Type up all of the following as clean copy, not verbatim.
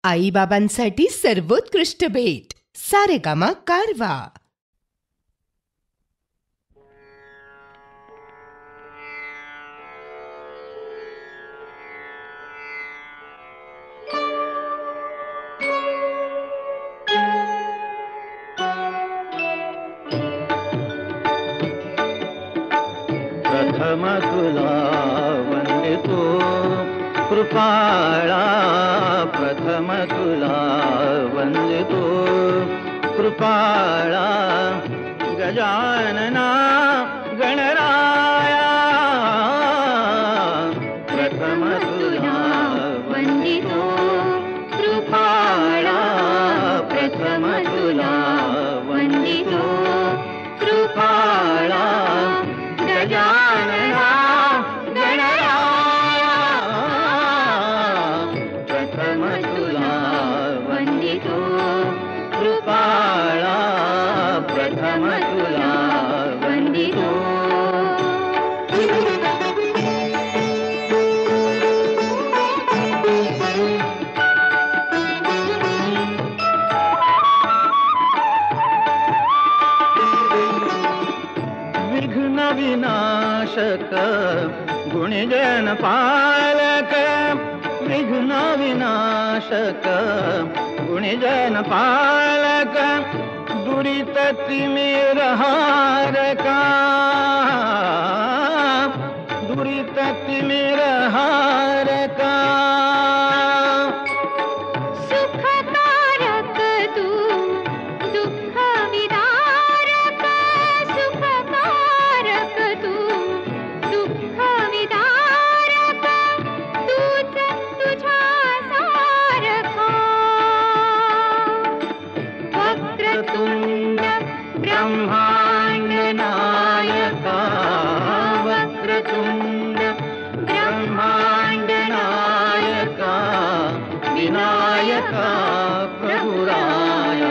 आईबाबांसाठी सर्वोत्कृष्ट भेट सारेगामा कारवा. प्रथम तुला वंदितो कृपाळा, प्रथम तुला वंदितो कृपाळा, गजानना गणराया. प्रथम तुला वंदितो कृपाळा, प्रथम तुला वंदितो कृपाळा, गजानना गणराया. प्रथम तुला वंदितो कृपाळा, प्रथम तुला वंदितो. विघ्न विनाशक गुणजन पालक, विघ्न विनाशक गुणजन पालक, दुरित तिमिर हारका, दुरित तिमिर हारका. सुखकारक तू दुःख विदारक, सुखकारक तू दुःख विदारक, तूच तुझ्या सारखा. वक्रतुंड ब्रह्मांड नायका, वक्रतुंड ब्रह्मांड नायका, विनायका प्रभुराया.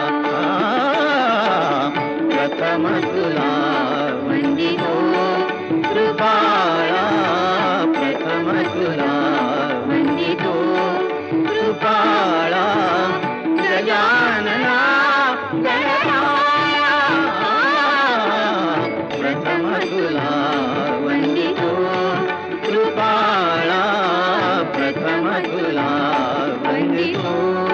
प्रथम तुला वंदितो कृपाळा, प्रथम तुला वंदितो कृपाळा, गजानना गणराया. प्रथम तुला वंदितो कृपाळा, प्रथम तुला वंदितो.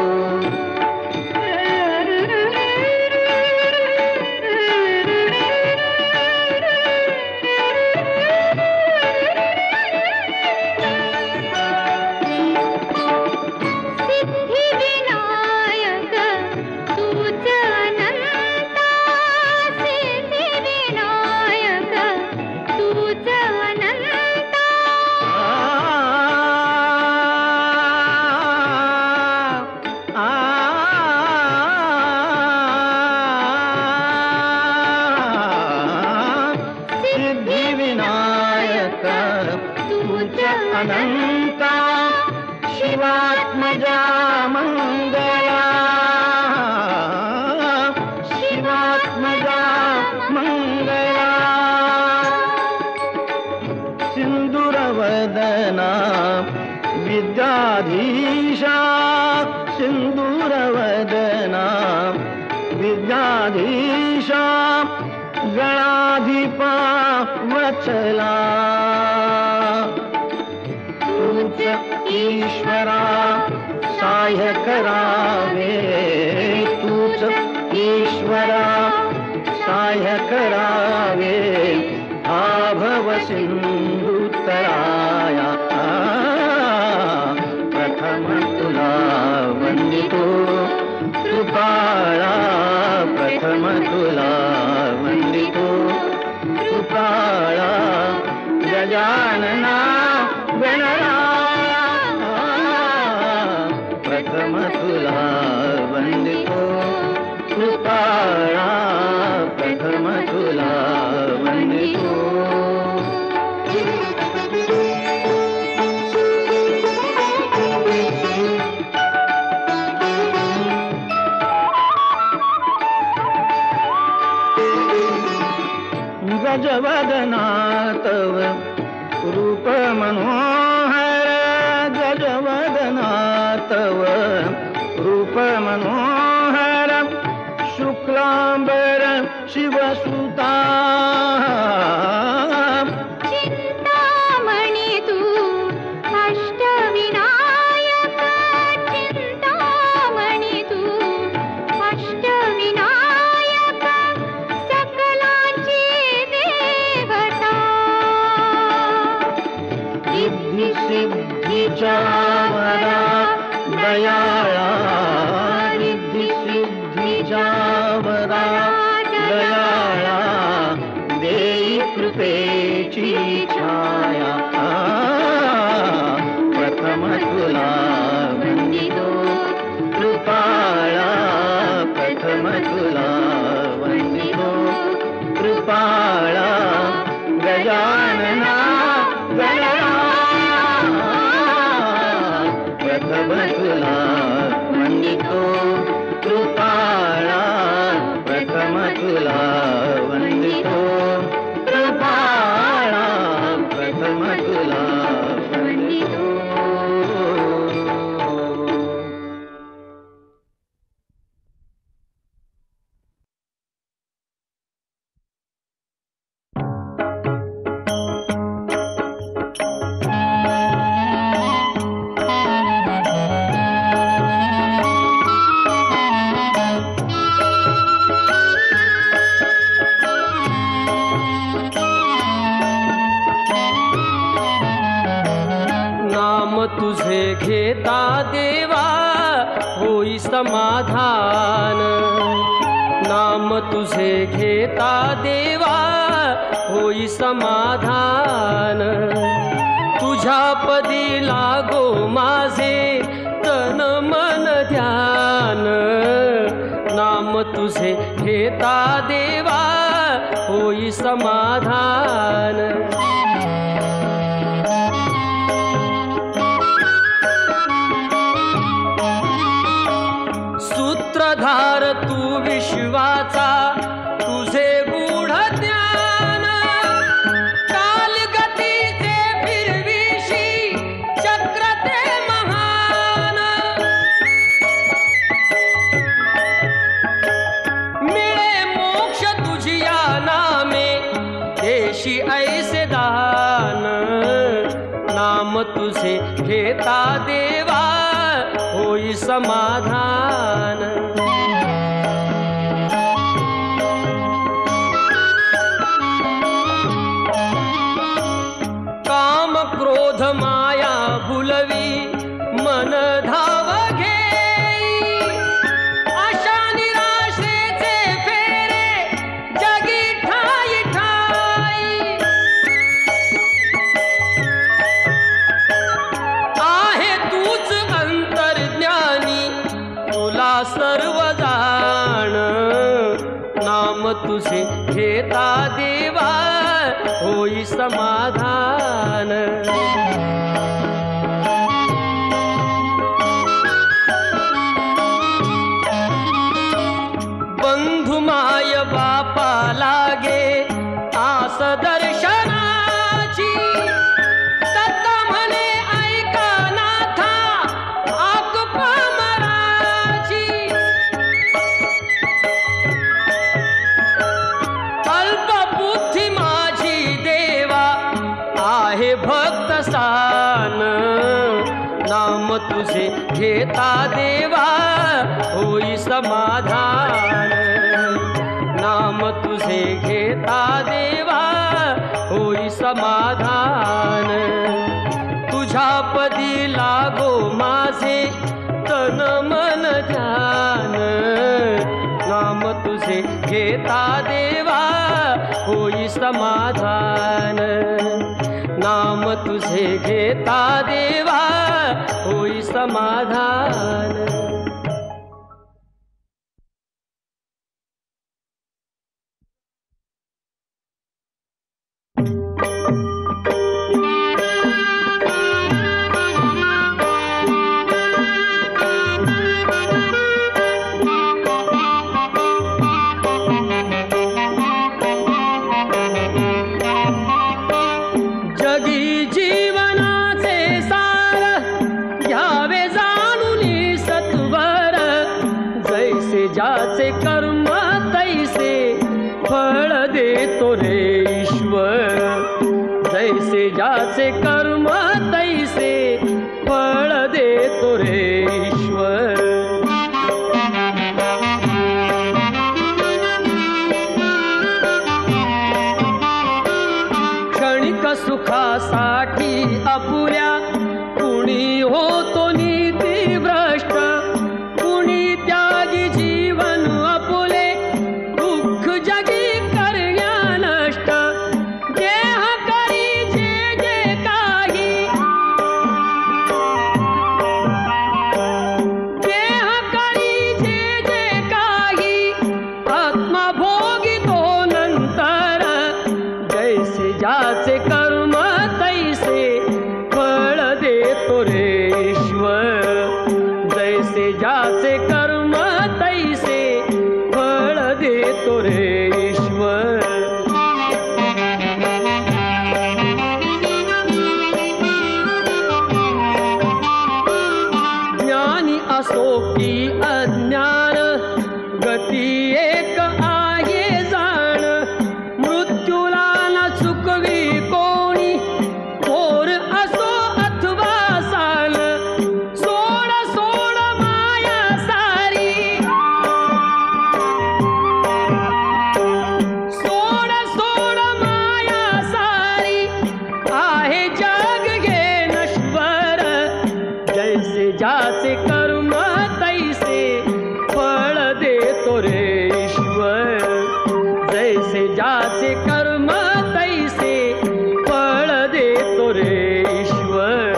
सिद्धिविनायक तूच अनंता, सिद्धिविनायक तूच अनंता. सिद्धिविनायक तूच अनंता, शिवात्मजा मंगला, शिवात्मजा मंगला. सिंदूरवदना विद्याधीशा, सिंदूरवदना विद्याधीशा, गणाधिपा वत्सला. तूच ईश्वरा सहाय्य करावे, तूच ईश्वरा सहाय्य करावे, आभव सिंधुतराया. प्रथम तुला वंदितो कृपाळा, प्रथम तुला वंदितो कृपाळा, गजानना गणराया. प्रथम तुला वंदितो कृपाळा, प्रथम तुला वंदितो. गजवदना तव रूप मनोहर, गजवदना तव रूप मनोहर शुक्लांबर शिवसुता चिंतामणि तू अष्टविनायक चिंतामणि तू अष्टविनायक सकलांची देवता सिद्धी सिद्धीच्या वरा दयाळा रिद्धी सिद्धीच्या वरा दयाळा देई कृपेची छाया प्रथम तुला वंदितो कृपाळा प्रथम तुला वंदितो कृपाळा गजानना गणना प्रथम तुला वंदितो कृपाळा प्रथम तुला वंदितो कृपाळा प्रथम तुला वंदितो तुझे घेता देवा होई समाधान नाम तुझे घेता देवा होई समाधान तुझ्या पदी लागो माझे तन मन ध्यान नाम तुझे घेता देवा होई समाधान सूत्रधार तू विश्वाचा तुझे गूढ ज्ञान कालगतीचे फिरविशी चक्र ते महान मिळे मोक्ष तुझिया नामे देशी ऐसे दान नाम तुझे घेता देवा होई समाधान काम क्रोध माया भुलवी मन धाव घेई आशा निराशेचे फेरे जगी ठाई ठाई आहे तूच अंतर्ज्ञानी तुला सर्व जाण नाम तुझे घेता देवा होई समाधान बंधुमाय बापा लागे आस दर्शनाची दत्ता म्हणे ऐका नाथा आक पामराची अल्पबुद्धी माझी देवा आहे भक्त सान नाम तुझे घेता देवा होई समाधान नाम तुझे घेता देवा होई समाधान तुझ्या पदी लागो माझे तन मन ध्यान नाम तुझे घेता देवा होई समाधान नाम तुझे घेता देवा होई समाधान जगी जीवनाचे सार ज्याचे कर्म तैसे फळ देतो रे ईश्वर. जैसे ज्याचे कर्म तैसे फळ देतो रे ईश्वर. क्षणिक सुखासाठी अपुऱ्या कुणी होतो नीती भ्रष्ट. कुणी त्यागी जीवन अपुले दुःख जगी करण्या नष्ट. देह करी जे जे काही देह करी जे जे काही आत्मा भोगितो नंतर. जैसे ज्याचे कर्म तैसे फळ देतो रे ईश्वर. जैसे ज्याचे कर्म तैसे फळ देतो रे ईश्वर. ज्ञानी असो की अज्ञान गती एक आहे जाण. मृत्यूला न चुकवी कोणी थोर असो अथवा साल. सोड सोड माया सारी सोड सोड माया सारी आहे जग घे नश्वर. जैसे ज्याचे कर्म तैसे फळ देतो रे ईश्वर. जैसे ज्याचे कर्म तैसे फळ देतो रे ईश्वर.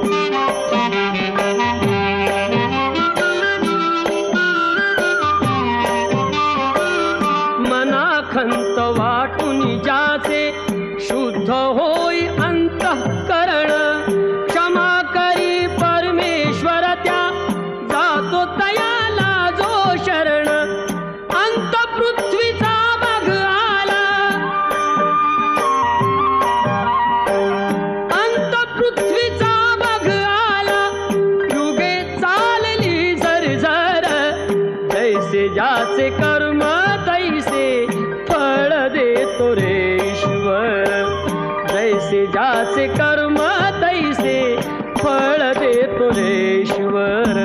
मनाखंत वाटून ज्याचे शुद्ध होई अंतःकरण. क्षमा करी परमेश्वर त्या जातो तयाला जो शरण. अंत पृथ्वीचा बघ आला अंत पृथ्वीचा बघ आला. युगे चालली झरझर. जैसे ज्याचे कर्म तैसे फळ देतो रे ईश्वर. जैसे ज्याचे कर्म तैसे फळ देतो रे ईश्वर.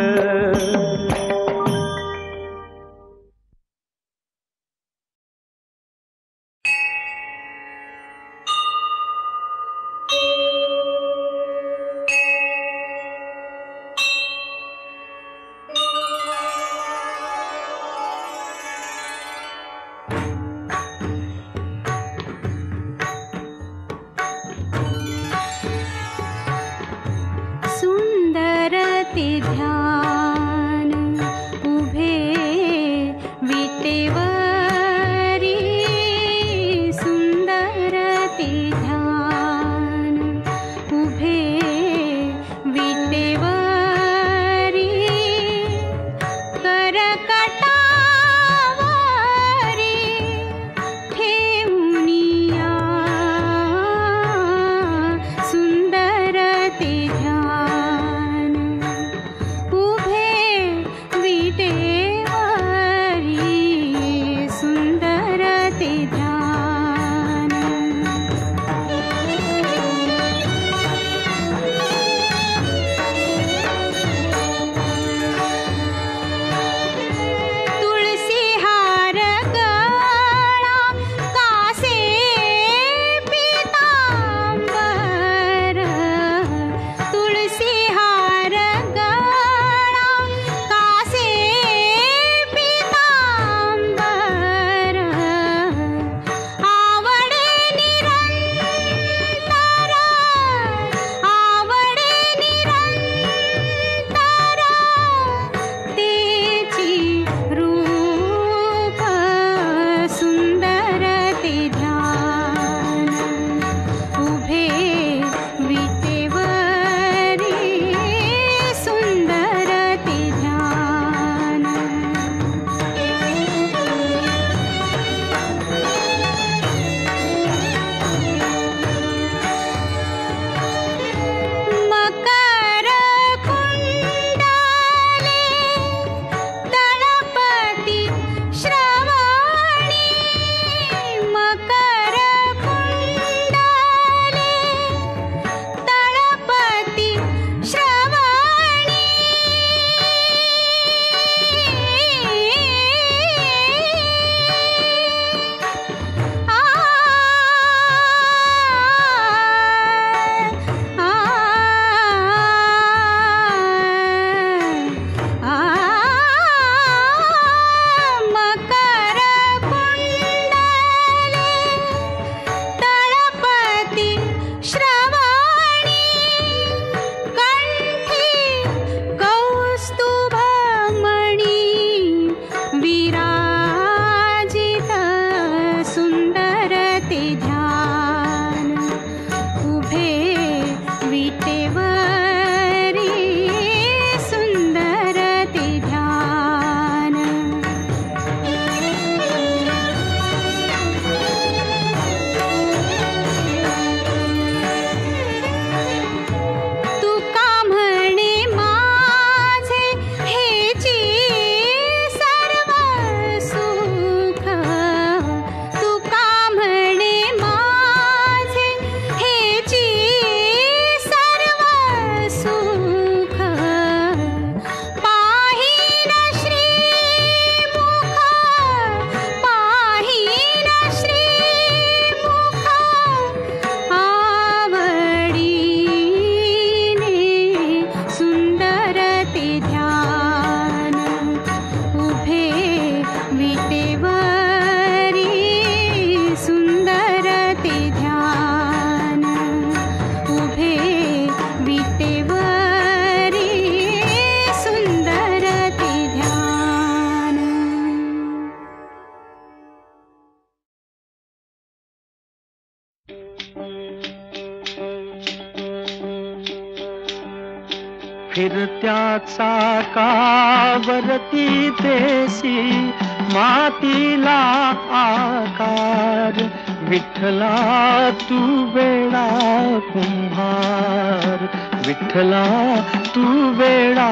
चाकावरती तेसी मातीला आकार. विठ्ठला तू वेडा कुंभार, विठ्ठला तू वेडा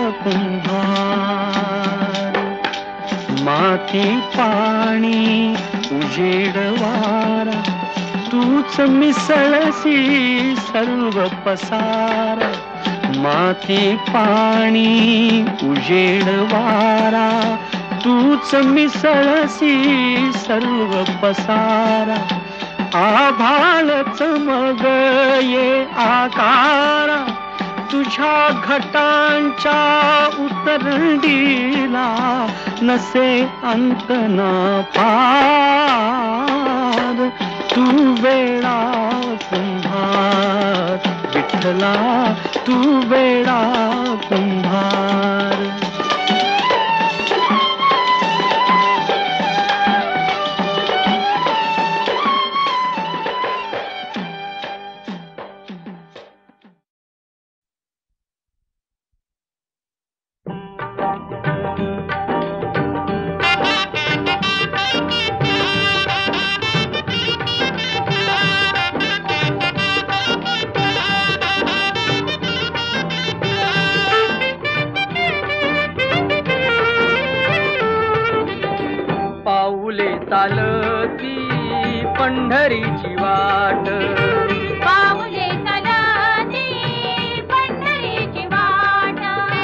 कुंभार. माती पाणी उजेड वारा तूच मिसळसी सर्व पसारा. माती पाणी उजेड वारा तूच मिसळसी सर्व पसारा. आभाळ चमग ये आकारा तुझ्या घटांच्या उतरंडीला नसे अंत न पार. तू वेडा कुंभार, विठ्ठला तू वेडा कुंभार. चालती पंढरीची वाट, पाऊले चालती पंढरीची वाट.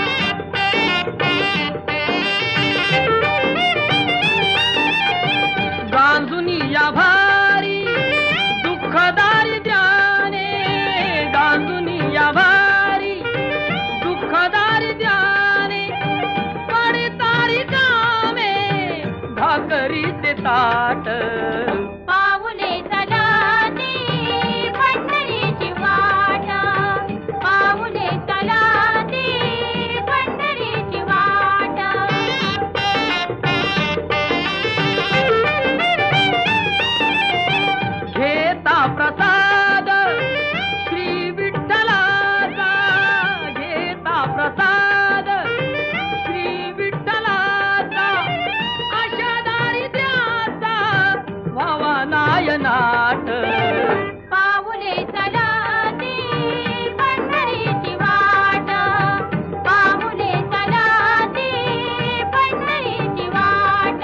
गांजुनी या भारी दुःखदारी द्याने, गांजुनी या भारी दुःखदारी द्याने. पडतारी कामे भाकरीचे ताट, पाऊले चालती पंढरीची वाट, पाऊले चालती पंढरीची वाट. घेता प्रसाद श्री विठ्ठलाचा, घेता प्रसाद श्री विठ्ठलाचा. अशा दारिद्र्याचा व्हावा नायनाट, पाऊले चालती पंढरीची वाट, पाऊले चालती पंढरीची वाट.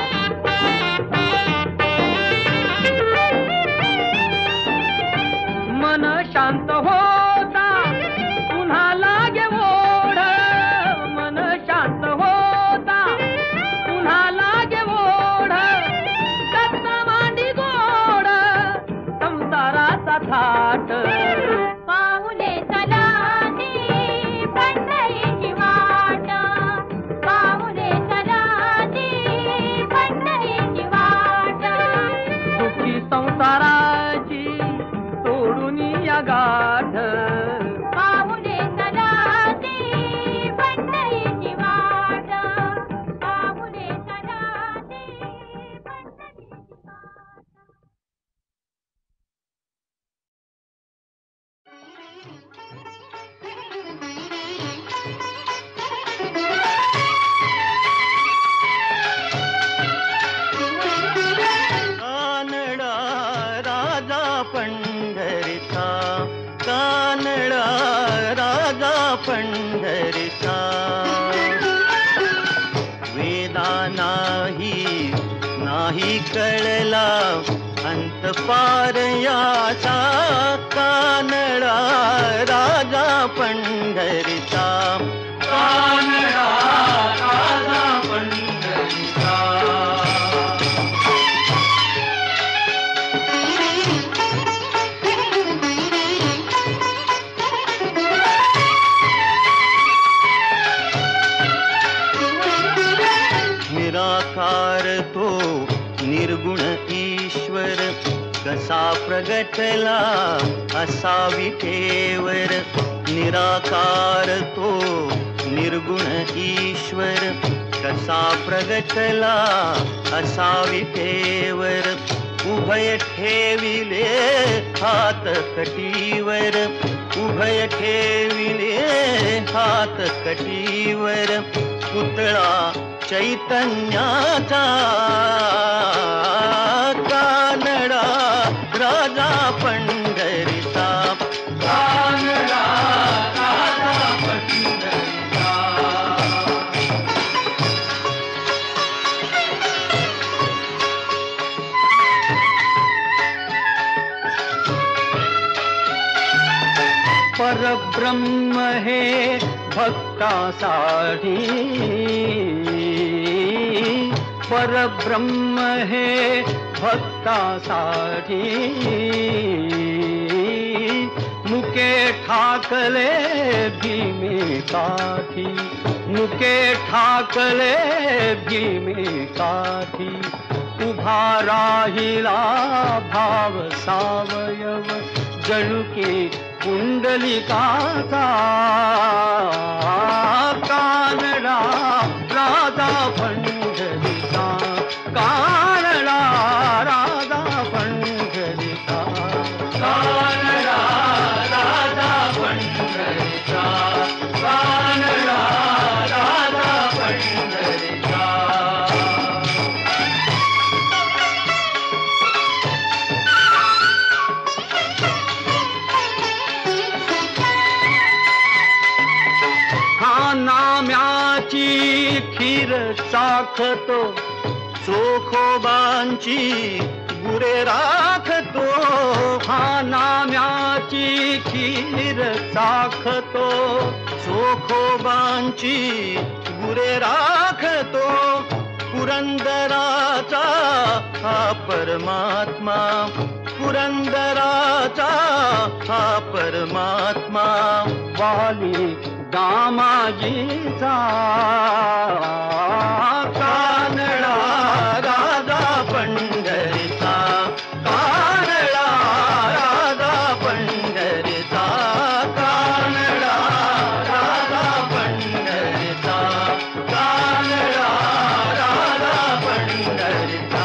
मन शांत होता पुन्हा लागे ओढ, मन शांत होता पुन्हा लागे ओढ. दत्त मांडी गोड संसाराचा थाट, पाऊले चालती पंढरीची वाट, पाऊले चालती पंढरीची वाट. दुःखी संसाराची सोडून या गाठ, पाऊले चालती पंढरीची वाट, पाऊले चालती पंढरीची वाट. कानडा राजा पंढरीचा, कानडा राजा पंढरीचा. वेदा नाही कळला अंत पार याचा. कानडा राजा पंढरीचा, कानडा राजा पंढरीचा. निराकार तो निर्गुण ईश्वर कसा प्रगटला असा विठेवर. निराकार तो निर्गुण ईश्वर कसा प्रगटला असा विठेवर. उभा उभय ठेविले हात कटीवर, उभय ठेविले हात कटीवर, पुतळा चैतन्याचा कानडा राजा पंढरीचा, कानडा राजा पंढरीचा. परब्रह्म हे भक्तासाठी, परब्रह्म हे भक्तासाठी, मुके ठाकले भीमेकाठी, मुके ठाकले भीमेकाठी, उभा राहिला भाव सावयव जणू की कुंडलिकाचा, कानडा राजा पंढरीचा, कानडा राजा पंढरीचा, कानडा राजा पंढरीचा, कानडा राजा पंढरीचा. नाम्याची खीर चाखतो, चोखोबांची गुरे राखतो, हा नाम्याची खीर चाखतो, चोखोबांची गुरे राखतो, पुरंदराचा हा परमात्मा, पुरंदराचा हा परमात्मा, वाली दामाजीचा, कानडा राजा पंढरीचा, कानडा राजा पंढरीचा, कानडा राजा पंढरीचा, कानडा राजा पंढरीचा.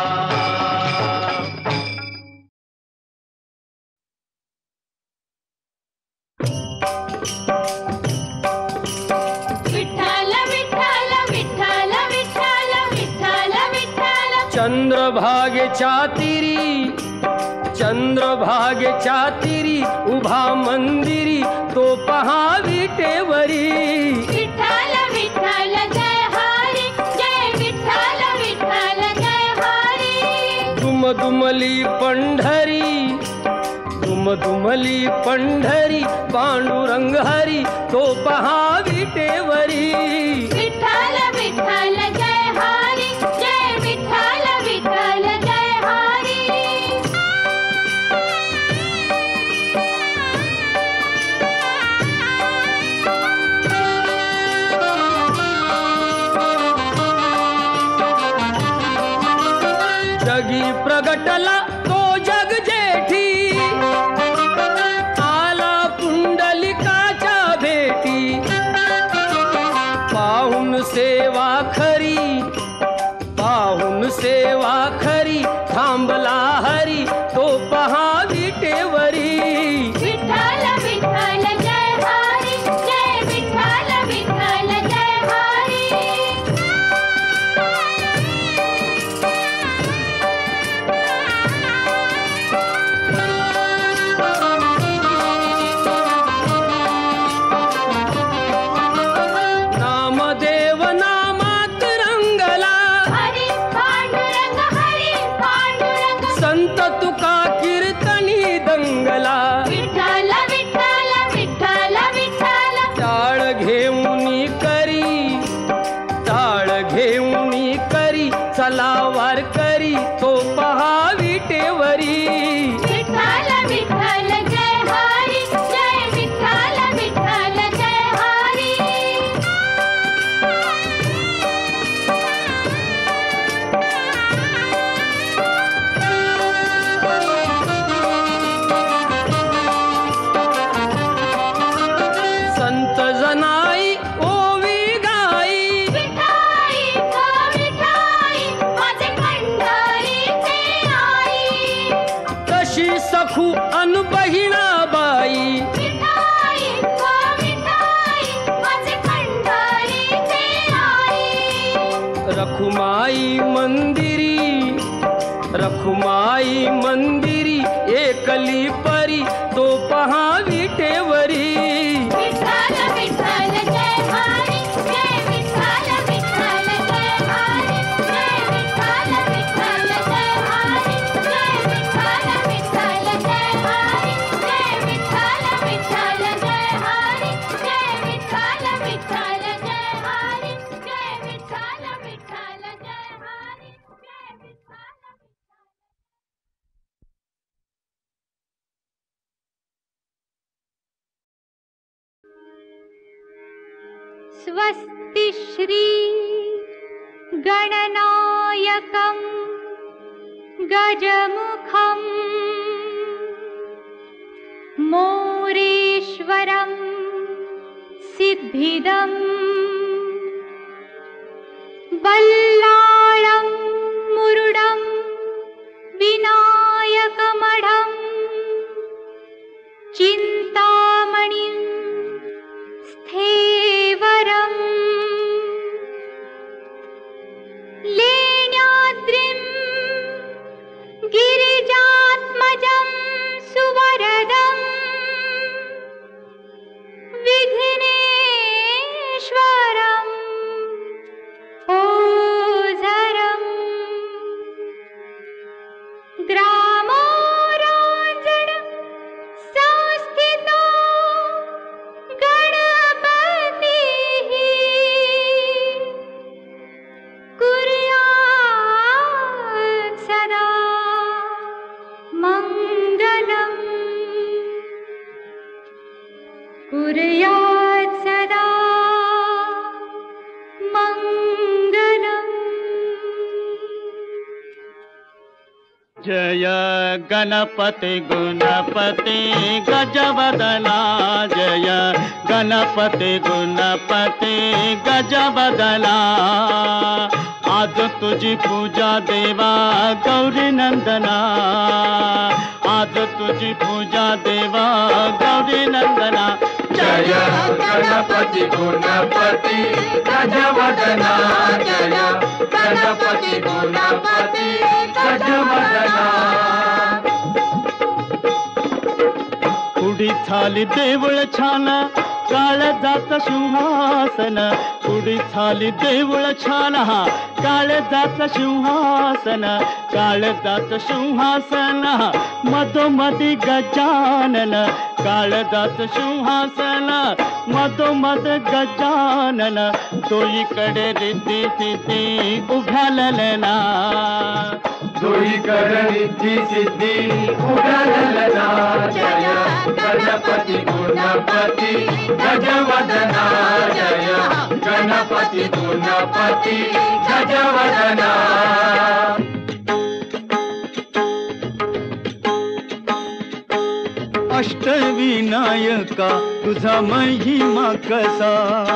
चंद्रभागेच्या तीरी, चंद्रभागेच्या तीरी उभा मंदिरी तो पहा विटेवरी. विठ्ठल विठ्ठल जय हरी, जय विठ्ठल विठ्ठल जय हरी. दुमदुमली पंढरी, दुमदुमली पंढरी पांडुरंग हरी तो पहा विटेवरी. विठ्ठल विठ्ठल जय हरी, जय विठ्ठल विठ्ठल जय हरी. जगी प्रगटला तो जग जेठी, आला पुंडलिकाच्या भेटी, पाहून सेवा खरी, पाहून सेवा खरी थांबला हरी तो पहा विटेवरी. विठ्ठल विठ्ठल जय हरी, जय विठ्ठल विठ्ठल जय हरी. नामदेव नामात रंग रखुमाई मंदिरी एकली परी तो पहा विटेवरी विठ्ठल विठ्ठल जय हरी जय विठ्ठल विठ्ठल जय हरी जय विठ्ठल विठ्ठल जय हरी जय विठ्ठल विठ्ठल जय हरी जय विठ्ठल विठ्ठल जय हरी जय विठ्ठल विठ्ठल जय हरी जय विठ्ठल विठ्ठल जय हरी जय विठ्ठल स्वस्ति श्री गणनायकं गजमुखं मोरेश्वरं सिद्धिदं बल्लाळं मुरुडं विनायकमढं चिन्तामणिं स्थेवरम् लेण्याद्रिं गिरिजात्मजं सुवरदं विघ्नेश्वरम् ओझरम् ग्रामोराञ्जन संस्थितो गणपतिः कुर्यात् सदा मङ्गलम् कुर्यात् सदा मङ्गलम् जय गणपति गुणपति गजवदना जय गणपति गुणपति गजवदना आज तुझी पूजा देवा गौरी नंदना आज तुझी पूजा देवा गौरी नंदना जय गणपति गुणपति गजवदना जय गणपति गुणपति गजवदना पुढी थाली देऊळ छान काळजाचं सिंहासन पुढी थाली देऊळ छान काळजाचं सिंहासन काळजाचं सिंहासन मधोमधी गजानन काळजाचं सिंहासन मधोमध गजानन तोईकडे रिद्धी सिद्धी उभ्यालना दोईकडे रिद्धी सिद्धी उभ्यालना जय गणपति गुणपति गजवदना जय गणपति गुणपति गजवदना अष्टविनायका तुझा महिमा कसा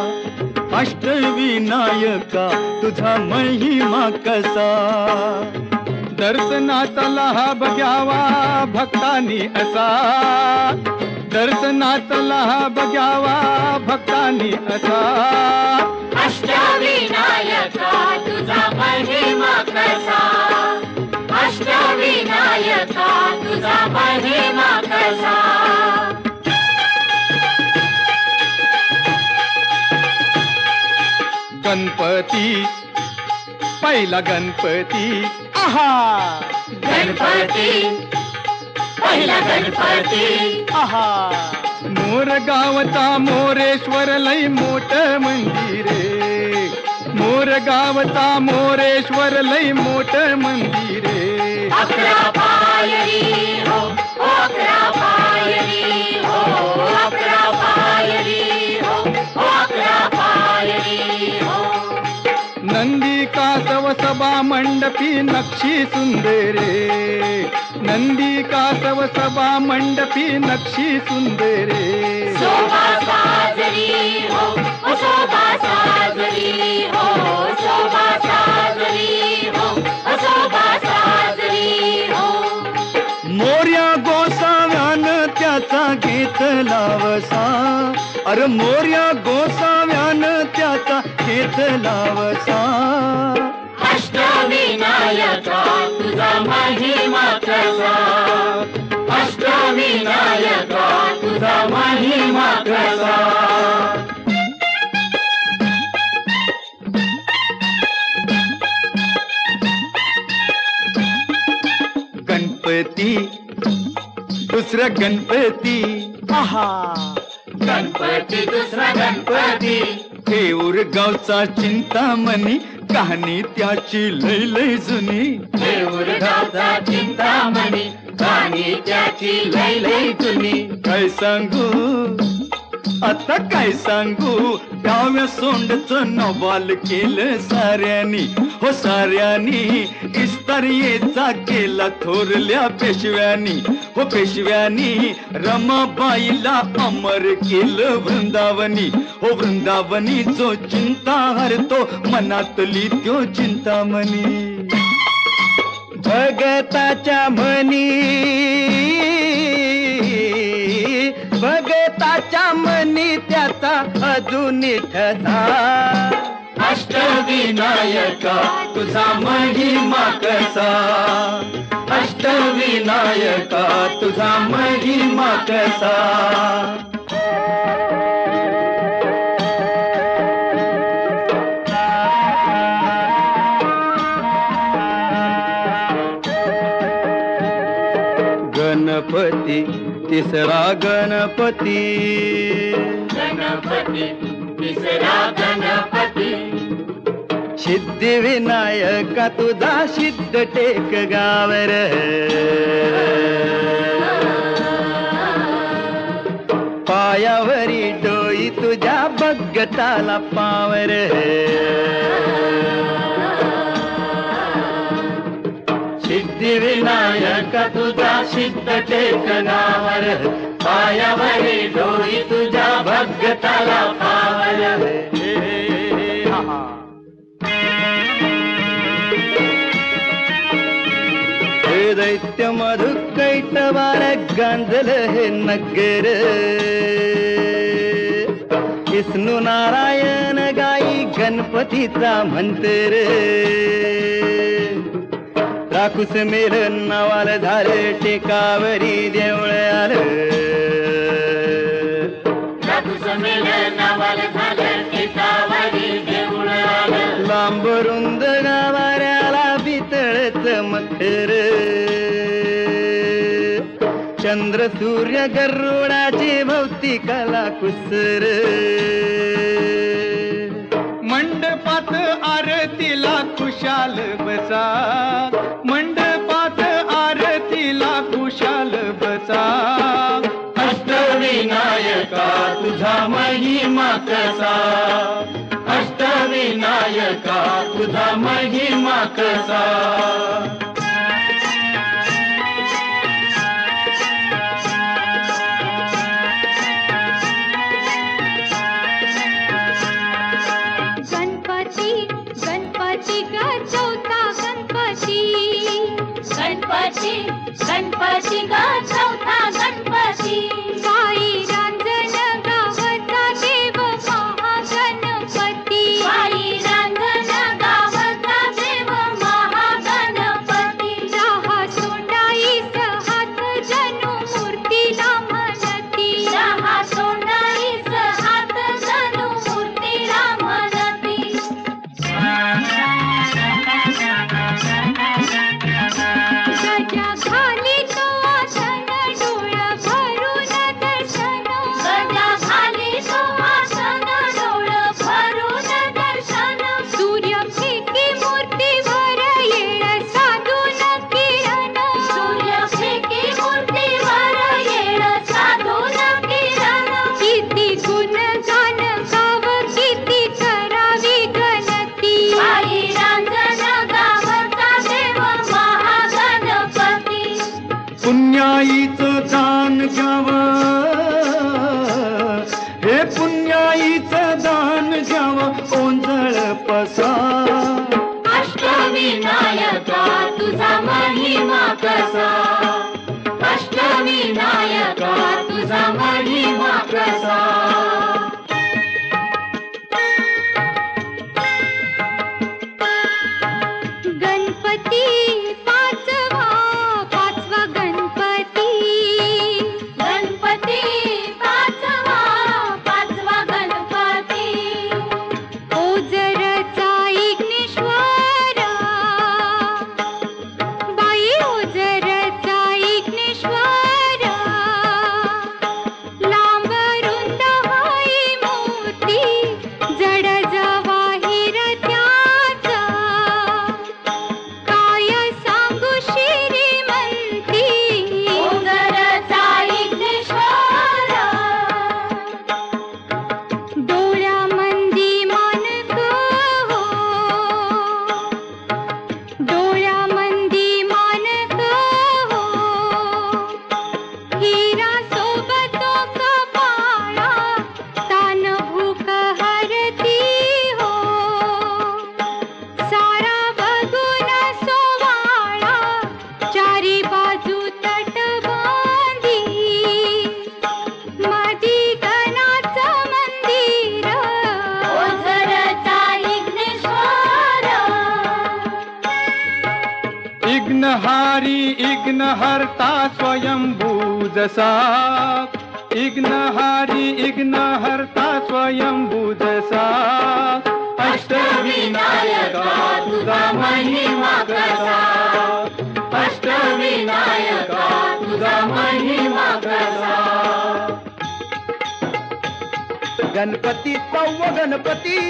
अष्टविनायका तुझा महिमा कसा दर्शनातला हा बघ्यावा भक्तांनी असा दर्शनातला हा बघ्यावा भक्तांनी असा अष्टविनायका तुझा महिमा कसा अष्टविनायका तुझा महिमा कसा गणपती पहिला गणपती आहा गणपती पहिला गणपती आहा मोर गावचा मोरेश्वर लई मोठ मंदिरे मोर गावचा मोरेश्वर लई मोठ मंदिरे अकरा पायरी हो अकरा पायरी हो अकरा पायरी हो अकरा पायरी हो नंदी कासव सभा मंडपी नक्षी सुंदरे नंदी कासव सभा मंडपी नक्षी सुंदरे शोभा साजरी हो शोभा साजरी हो शोभा साजरी हो शोभा साजरी हो मोर्या गोसाव्यान त्याचा घेतला वसा अरे मोर्या गोसाव्यान त्याचा घेतला वसा अष्टविनायका तुझा महिमा कसा अष्टविनायका तुझा महिमा कसा गणपती दुसरा गणपती आहा गणपती दुसरा गणपती थेऊर गावचा चिंतामणी कहाणी त्याची लय लय जुनी देऊर गावचा चिंतामणी कहाणी त्याची लय लय जुनी काय सांगू आता काय सांगू डाव्या सोंडचं नवाल केलं साऱ्यानी हो साऱ्यानी इस्तारियेचा केला थोरल्या पेशव्यानी हो पेशव्यानी रमाबाईला अमर केलं वृंदावनी हो वृंदावनी जो चिंता हरतो मनातली त्यो चिंतामणी भगताच्या मनी भगताच्या मनी त्याचा अजून ठसा अष्टविनायका तुझा महिमा कसा अष्टविनायका तुझा महिमा कसा गणपती तिसरा गणपती गणपती तिसरा गणपती सिद्धिविनायका तुझा सिद्ध टेक गावर पायावरी डोई तुझ्या बगटाला पावर सिद्धिविनायका तुझा सिद्ध टेकनावर पायावरी डोई तुझ्या भगताला पावर हे दैत्य मधु कैटवार गांजल हे नगर विष्णू नारायण गाई गणपतीचा मंत्र राकुस मेल नावाल झालं टेकावरी देवळ आलं नावाल झालं टेकावरी देऊळ आलं लांब रुंद गावाऱ्याला पितळच मखर चंद्र सूर्य गरुडाची भौतिकाला कुसर मंडपात आरतीला खुशाल बसा मंडपात आरतीला खुशाल बसा अष्टविनायका तुझा महिमा कसा अष्टविनायका तुझा महिमा कसा गणपती गणपती ग चौथा गणपती गणपती गणपती ग चौथा गणपती बाई रांजण गावचा देव महागणपती बाई रांजण गावचा देव महागणपती दहा सोंडाईस हात जणू मूर्तीला म्हणती दहा सोंडाईस हात जणू मूर्तीला म्हणती गजा खाली तो आसन डोळं भरून दर्शन गजा खाली तो आसन डोळं भरून दर्शन सूर्य फेकी मूर्तीवर येळ साधून किरण सूर्य फेकी मूर्तीवर येळ साधून किरण किती गुणगान गाव किती करावी गणती आई रांजण गावचा देव महागणपती पुण्याईचं दान घ्यावं हे पुण्याईचं दान घ्यावं ओंजळ पसा अष्टविनायका तुझा महिमा कसा अष्टविनायका तुझा महिमा कसा इग्नहारी इग्नहर्ता स्वयंभू जसा इग्नहारी इग्नहर्ता स्वयंभू जसा अष्टविनायका तुझा महिमा कसा अष्टविनायका तुझा महिमा कसा गणपती सव्व गणपती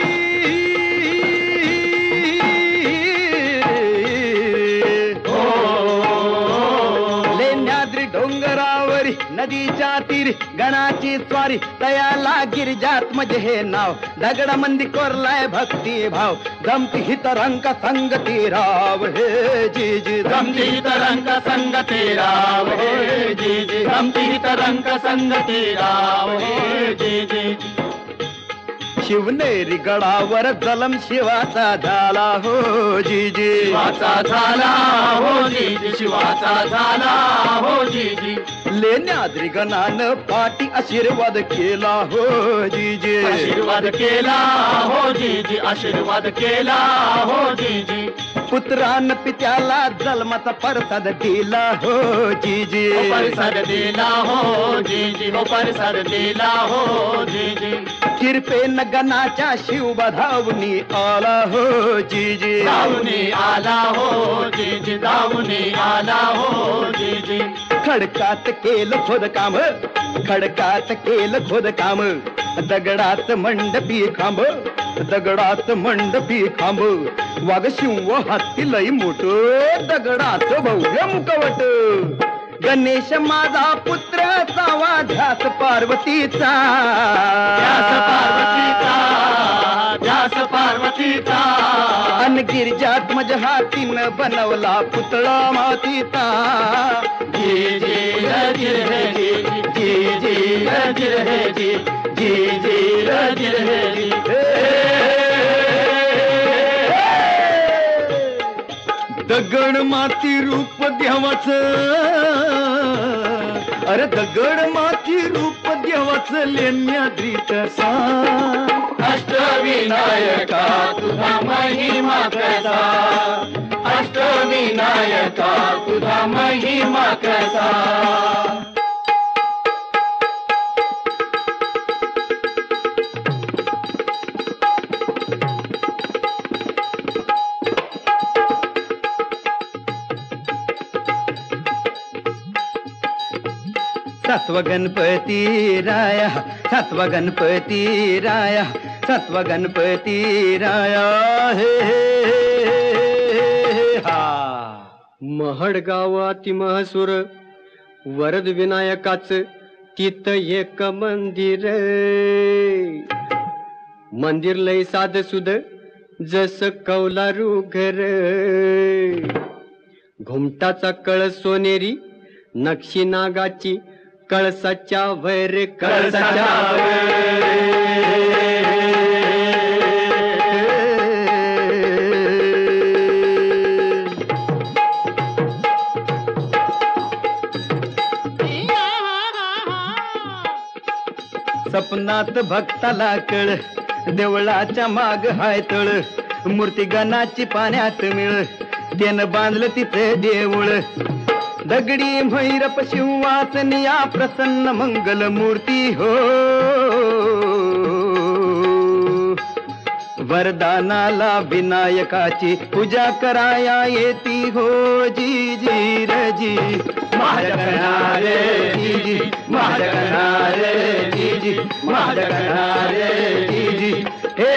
लेण्याद्री डोंगरावरी नदीच्या तीरी गणाची स्वारी तयाला गिरिजात म्हणजे हे नाव दगडामंदी कोरलाय भक्ती भाव जमती हित रंग संगती राव हे जी जी जमती हित रंग संगती राव हे जी जी जमती हित रंग संगती राव हे जी जी शिवनेरी गडावर जलम शिवाचा झाला हो जी जी शिवाचा झाला हो जी जी शिवाचा झाला हो जी जी लेण्याद्री गणानं पाठी आशीर्वाद केला हो जी जी आशीर्वाद केला हो जी जी आशीर्वाद केला हो जी जी पुत्रान पित्याला जन्माचा प्रसाद दिला हो जी जी प्रसाद दिला हो जी जी हो प्रसाद दिला हो जी जी किरपेन गणाच्या शिवबा धावणी आला हो जी जी धावणी आला हो जी जी धावणी आला हो जी जी खडकात केलं खोदकाम खडकात केलं खोदकाम दगडात मंडपी खांब दगडात मंडपी खांब वाघ शिव हत्ती लई मोठ दगडात भव्य मुखवट गणेश माझा पुत्र सावा ध्यास पार्वतीचा ध्यास पार्वतीचा ध्यास पार्वतीचा अन गिरिजात माझ्या हातीनं बनवला पुतळा मातीचा जी जी रजी रे जी जी जी रजी रे जी जी जी रजी रे जी दगड माती रूप देवाच अरे दगड माती रूप देवाच लेण्याद्री तसा अष्टविनायका तुझा महिमा कसा अष्टविनायका तुझा महिमा कसा सत्व गणपती राया सत्व गणपती राया सत्व गणपती राया हे हा महडगाव अतिमहसूर वरद विनायकाच तिथ एक मंदिर लय साध सुद जस कौलारू घर घुमटाचा कळस सोनेरी नक्षी नागाची कळसाच्या वैर कळसाच्या सपनात भक्ताला कळ देवळाच्या माग हाय तळ मूर्ती गणाची पाण्यात मिळ त्यानं बांधलं तिथे देऊळ दगडी भैरप शिवासनिया प्रसन्न मंगल मूर्ती हो वरदानाला विनायकाची पूजा कराया येती हो जी जी रजी महाजगणारे जी जी महाजगणारे जी जी महाजगणारे जी जी हे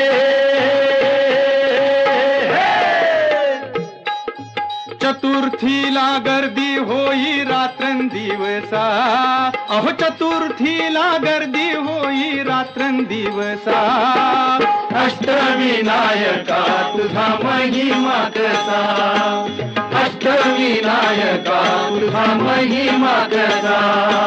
चतुर्थीला गर्दी होई रात्रंदिवसा अहो चतुर्थीला गर्दी होई रात्रंदिवसा अष्टविनायका तुझा महिमा कसा अष्टविनायका तुझा महिमा कसा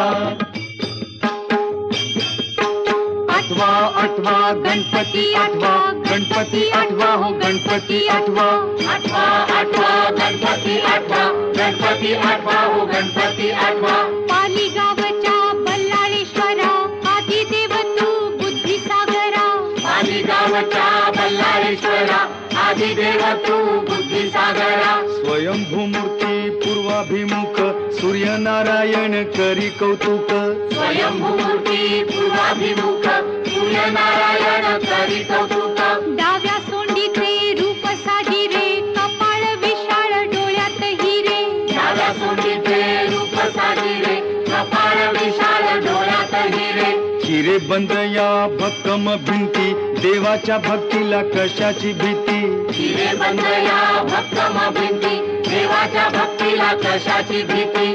आठवा आठवा गणपती आठवा गणपती आठवा हो गणपती आठवा आठवा आठवा गणपती आठवा गणपती आठवा हो गणपती आठवा पाली गावच्या बल्लाळेश्वरा आदिदेव तू बुद्धिसागरा पाली गावच्या बल्लाळेश्वरा आदिदेव तू बुद्धी सागरा स्वयंभूमूर्ती पूर्वाभिमुख सूर्यनारायण करी कौतुक स्वयंभूमूर्ती पूर्वाभिमुख सूर्यनारायण करी कौतुक डाव्या सोंडीचे रूप साजिरे कपाळ विशाळ डोळ्यात हिरे डाव्या सोंडीचे रूप साजिरे कपाळ विशाल डोळ्यात हिरे हिरे बंद या भक्कम भिंती देवाच्या भक्तीला कशाची भीती हिरे बंद या भक्कम भिंती देवाच्या भक्तीला कशाची भीती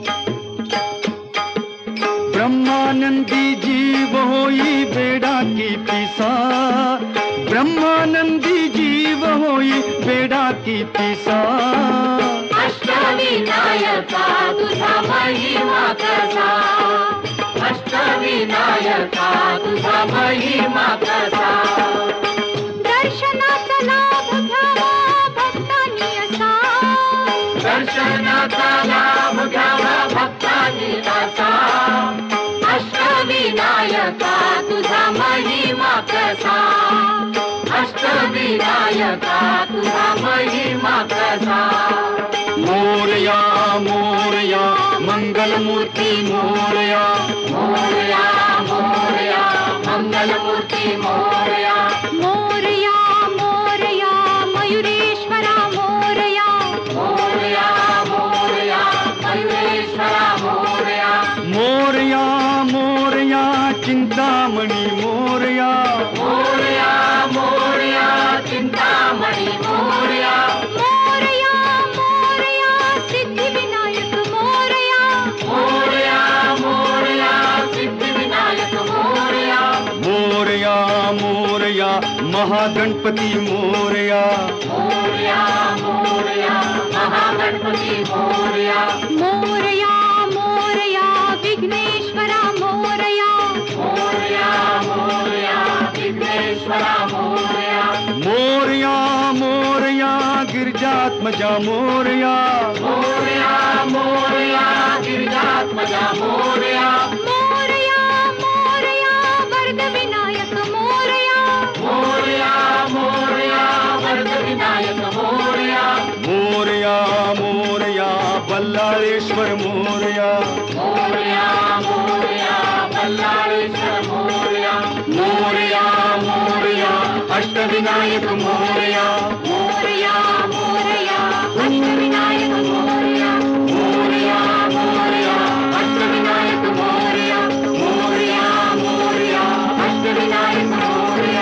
ब्रह्मानंदी जीव होई बेडा की पिसा ब्रह्मानंदी जीव होई बेडा की पिसा अष्टविनायका तुझा महिमा कसा अष्टविनायका तुझा महिमा कसा दर्शनाचा लाभ घ्यावा भक्तांनी असा दर्शनाचा लाभ घ्यावा भक्तांनी असा अष्टविनायका तुझा महिमा कसा अष्टविनायका तुझा महिमा कसा मोरया मोरया मंगलमूर्ती मोरया मोरया मोरया मंगलमूर्ती मोरया मोरया मोरया मयुरेश्वरा मोरया मोरया मोरया मयुरेश्वरा मोरया मोरया मोरया चिंतामणी मोरया मोरया मोरया चिंतामणी मोरया मोरया मोरया सिद्धिविनायक मोरया मोरया मोरया सिद्धिविनायक मोरया मोरया मोरया महागणपती मोरया मोरया मोरया महागणपती मोरया मोरया मोरया विघ्नेश्वरा मोरया मोरया मोरया विघ्नेश्वरा मोरया मोरया मोरया गिरिजात्मजा मोरया मोरया मोरया गिरिजात्मजा मोरया मोरया मोरया वरदविनायक मोरया मोरया मोरया वरदविनायक मोरया मोरया मोरया बल्लाळेश्वर मोरया मोरया मोरया बल्लाळेश्वर मोरया मोरया मोरया अष्टविनायक मोरया मोरया मोरया अष्टविनायक मोरया मोरया मोरया अष्टविनायक मोरया मोरया मोरया अष्टविनायक मोरया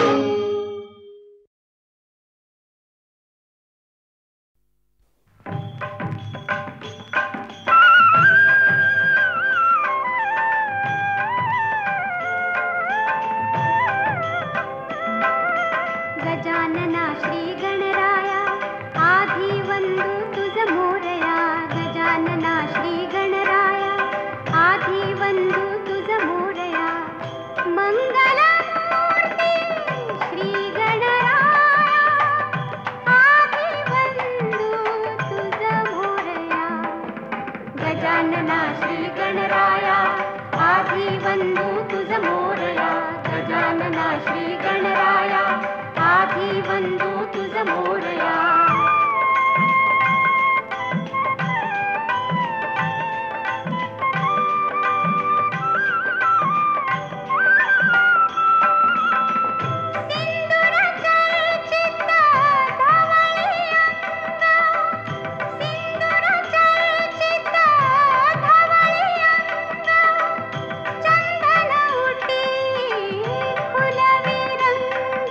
गजानना श्री गणराया आधी वंदू तुझ मोरया गजानना श्री गणराया आधी वंदू तुझ मोरया मंगलमूर्ती श्री गणराया आधी वंदू तुझ मोरया गजानना श्री गणराया आधी वंदू तुझ मोरया गजानना श्री गणराया आधी वंदू तुझ मोरया सिंदूर चर्चित धवळी अंग सिंदूर चर्चित धवळी अंग चंदन उटी फुलवी रंग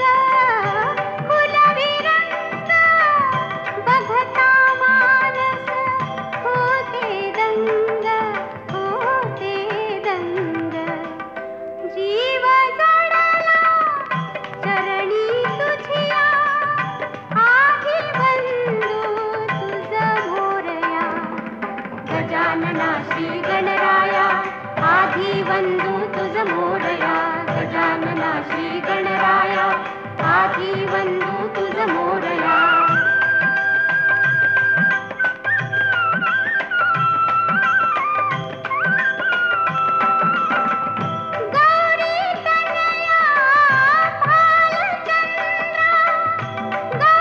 बघता मानस होते दंग जीव जडला चरणी तुझिया आधी वंदू तुझ मोरया गजानना श्री गणराया आधी वंदू तुझ मोरया गजानना श्री गणराया आधी वंदू तुझ मोरया गौरी तनया भालचंद्र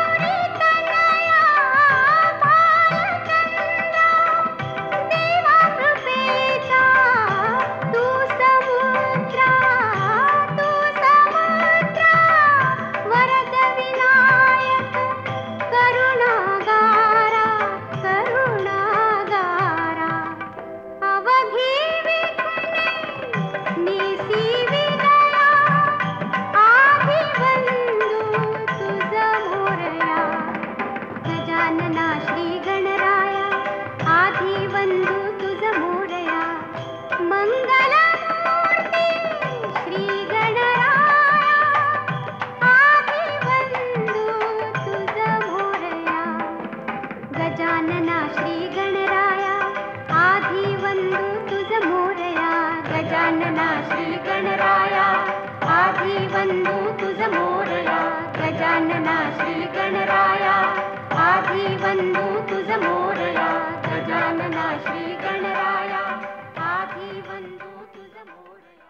श्री गणराया आधी वंदू तुझ मोरया गजानना श्री गणराया आधी वंदू तुझ मोरया.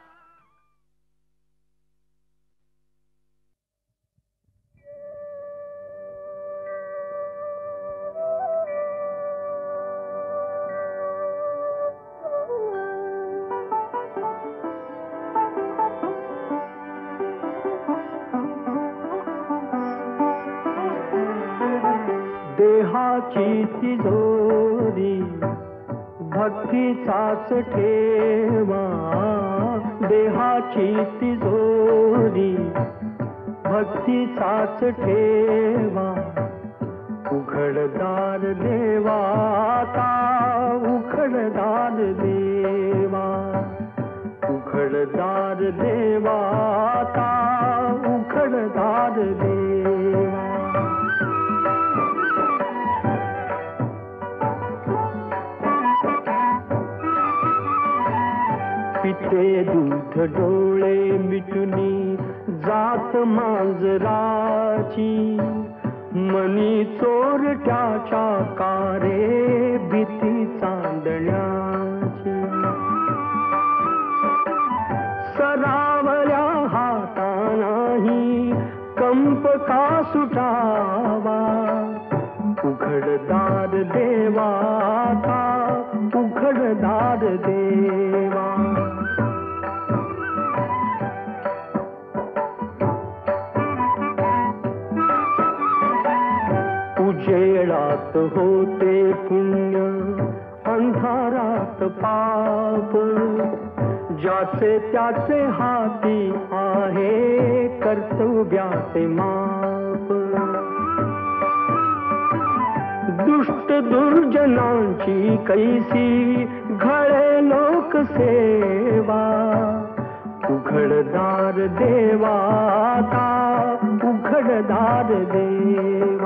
देहाची तिजोरी भक्तीचाच ठेवा, देहाची तिजोरी भक्तीचाच ठेवा. उघडदार देवा आता उघडदार देवा, उघडदार देवा आता उघडदार देवा. पिते दूध डोळे मिटुनी जात मांजराची, मनी चोरट्याच्या कारे भीती चांदण्याची. सरावल्या हातानाही कंप का सुटावा, उघडदार देवा आता उघडदार देवा. उजेडात होते पुण्य अंधारात पाप, ज्याचे त्याचे हाती आहे कर्तव्याचे माप. दुष्ट दुर्जनांची कैसी घळे लोकसेवा, उघडदार देवा आता उघडदार देवा.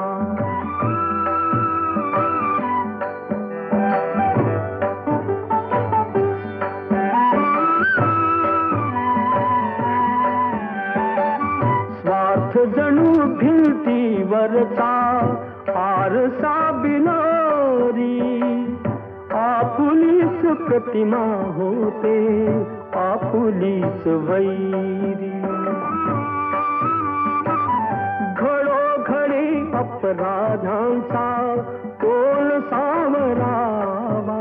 स्वार्थ जणू भिंतीवरचा आरसा बिनारी, आपुलीच प्रतिमा होते आपुलीच वैरी. घडोघडी अपराधांचा तोल सावरावा,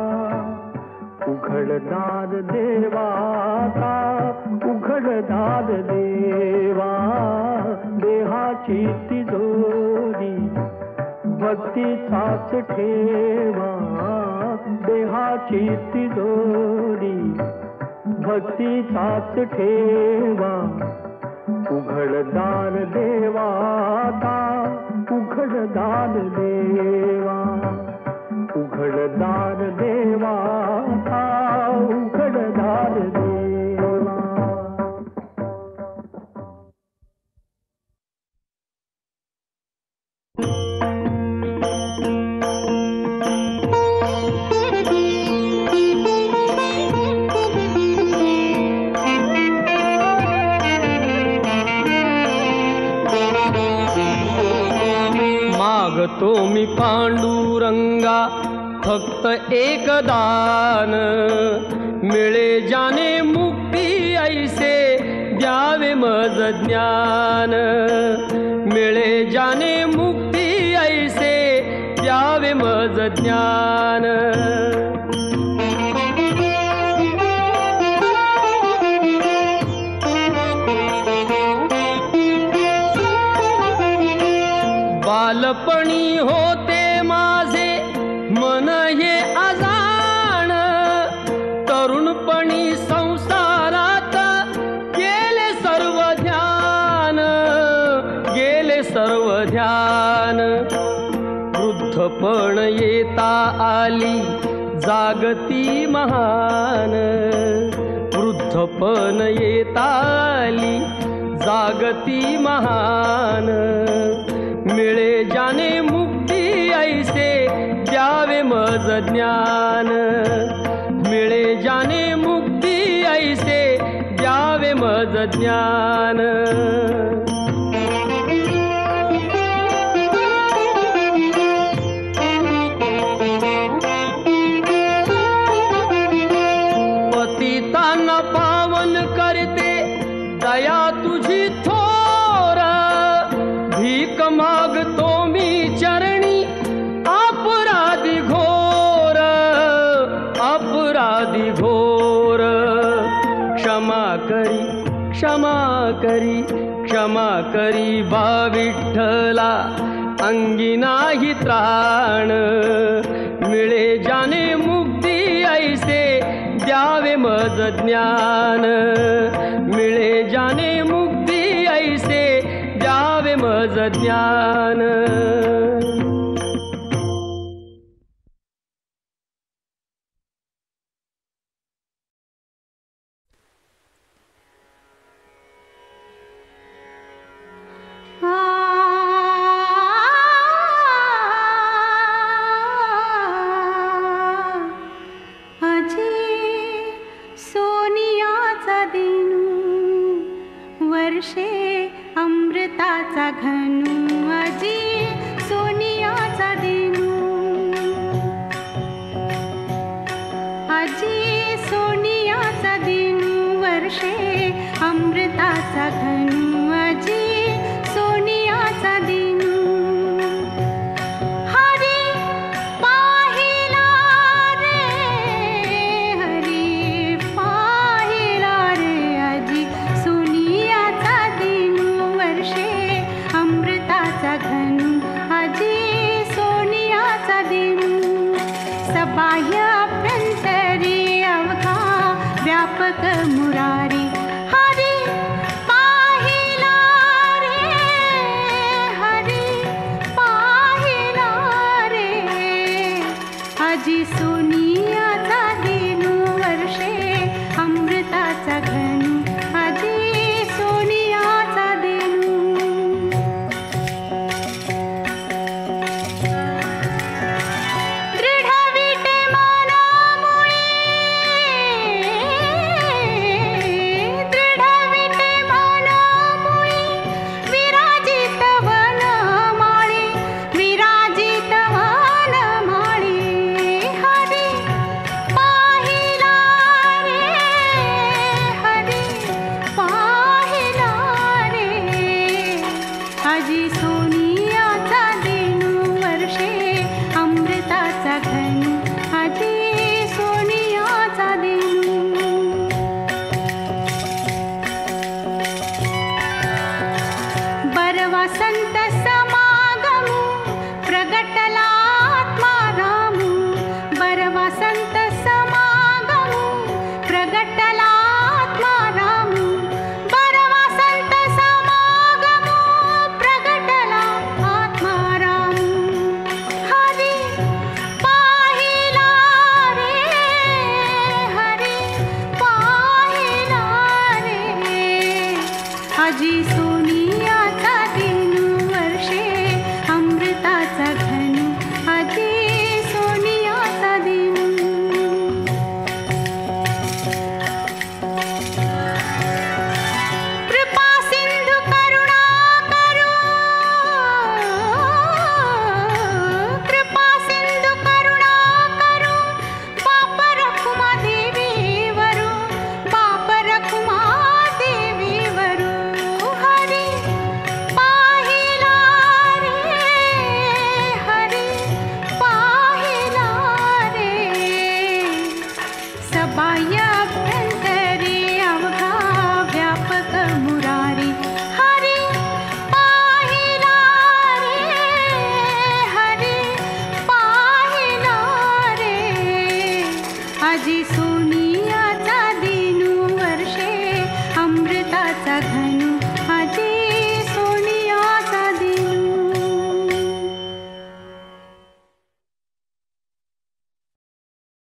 उघडदार देवा आता उघडदार देवा. देहाची तिजोरी भक्तीचाच ठेवा, देहाची तिजोरी भक्तीचाच ठेवा. उघडदार देवा आता उघडदार देवा, उघडदार देवा आता उघडदार देवा. मागतो मी पांडुरंगा फक्त एक दान, मिळे जाने मुक्ती ऐसे द्यावे मज ज्ञान. मिळे जाने मुक्ती ऐसे द्यावे मज ज्ञान. बालपणी होते माझे मन हे अजाण, तरुणपणी संसारात गेले सर्व ध्यान, गेले सर्व ध्यान. वृद्धपण येता आली जागती महान, वृद्धपण येता आली जागती महान. मिळे जाने मुक्ती ऐसे द्यावे मज ज्ञान. मिळे जाने मुक्ती ऐसे द्यावे मज ज्ञान. क्षमा करी बा विठ्ठला अंगी नाही त्राण मिळे जाने मुक्ती ऐसे द्यावे मज ज्ञान मिळे जाने मुक्ती ऐसे द्यावे मज ज्ञान वर्षे अमृताचा घनू अजी सोनियाचा दिनू अजी सोनियाचा दिनू वर्षे अमृताचा घनू अजी सोनियाचा दिनू हरी पाहिला रे हरी पाहिला रे अजी सोनियाचा दिनू वर्षे अमृताचा घनू अजी सोनियाचा दिनू सबाह्य अभ्यंतरी अवघा व्यापक मुरारी हरी पाहिला रे हरी पाहिला रे अजी सोनी